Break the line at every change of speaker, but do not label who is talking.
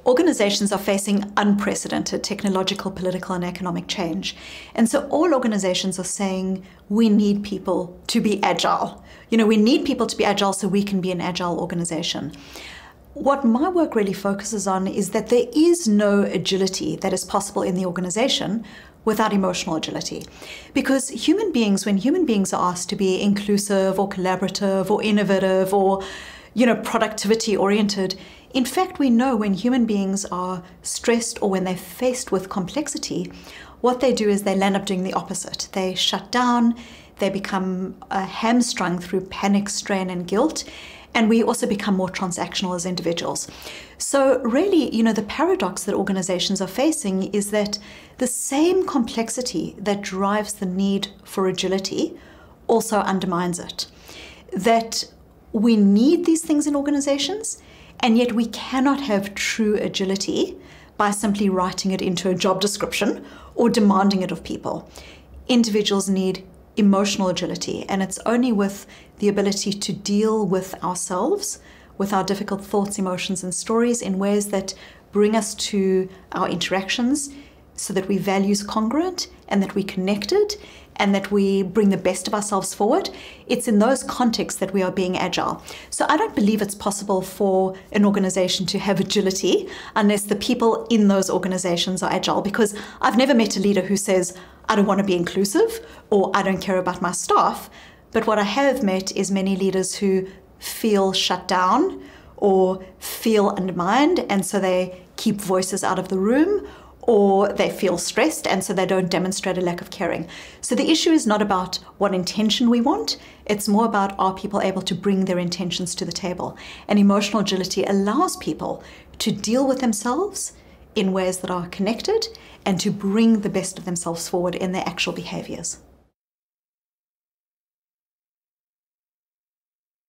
Organizations are facing unprecedented technological, political, and economic change. And so all organizations are saying we need people to be agile. We need people to be agile so we can be an agile organization. What my work really focuses on is that there is no agility that is possible in the organization without emotional agility. Because when human beings are asked to be inclusive or collaborative or innovative or productivity oriented, in fact, we know when human beings are stressed or when they're faced with complexity, what they do is they land up doing the opposite. They shut down, they become hamstrung through panic, strain, and guilt, and we also become more transactional as individuals. So really, the paradox that organizations are facing is that the same complexity that drives the need for agility also undermines it. That we need these things in organizations, and yet we cannot have true agility by simply writing it into a job description or demanding it of people. Individuals need emotional agility, and it's only with the ability to deal with ourselves, with our difficult thoughts, emotions, and stories in ways that bring us to our interactions so that we values congruent and that we connected and that we bring the best of ourselves forward. It's in those contexts that we are being agile. So I don't believe it's possible for an organization to have agility unless the people in those organizations are agile, because I've never met a leader who says, I don't want to be inclusive or I don't care about my staff. But what I have met is many leaders who feel shut down or feel undermined, and so they keep voices out of the room, or they feel stressed and so they don't demonstrate a lack of caring. So the issue is not about what intention we want, it's more about are people able to bring their intentions to the table. And emotional agility allows people to deal with themselves in ways that are connected and to bring the best of themselves forward in their actual behaviors.